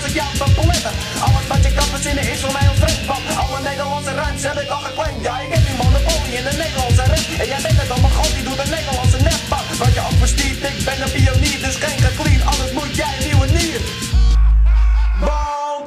ik jou kan paletten. Alles wat je kan verzinnen is voor mij ontvreemd, want alle Nederlandse ruimtes heb ik al geclaimd. Ja, ik heb die monopolie in de Nederlandse rap. En jij bent het al, maar god, die doet een Nederlandse nepbak. Wat je ook verstiert, ik ben een pionier, dus geen geklier, anders moet jij een nieuwe nier. Want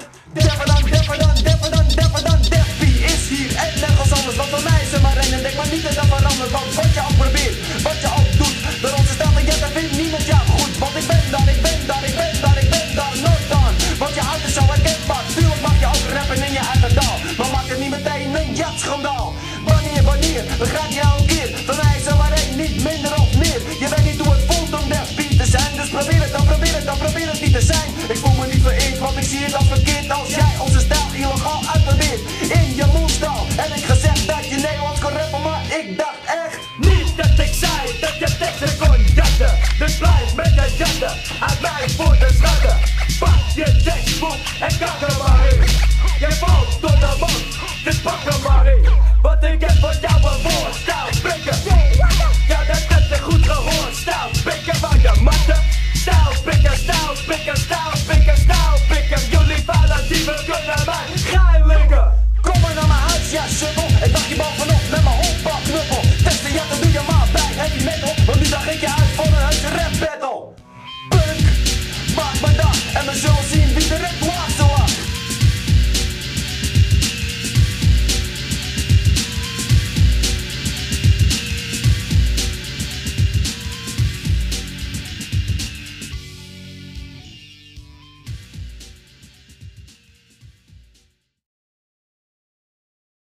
Defpie is hier en nergens anders, want voor mij is er maar één. En denk maar niet dat dat verandert, want wat je ook probeert, wat je ook doet, door onze stellen, ja, dat vindt niemand jou goed. Want ik ben daar, nooit aan. Want je houdt het zo herkenbaar, tuurlijk mag je ook rappen in je eigen taal, maar maak het niet meteen een jatschandaal. Wanneer, begrijp je al een keer, voor mij is er maar één, niet minder of meer. Je weet niet hoe het voelt om Defpie te zijn, dus probeer het niet te zijn. Ik voel me niet vereerd, want ik zie het als verkeerd als jij onze stijl illegaal uitprobeert. In je mondstal heb ik gezegd dat je Nederlands kon rappen, maar ik dacht echt niet dat ik zei dat je teksten kon jatten. Dus blijf met je jatten uit mijn voeten schatten. Pak je tekstboek en kak er maar in. Je valt door de mond, dus pak hem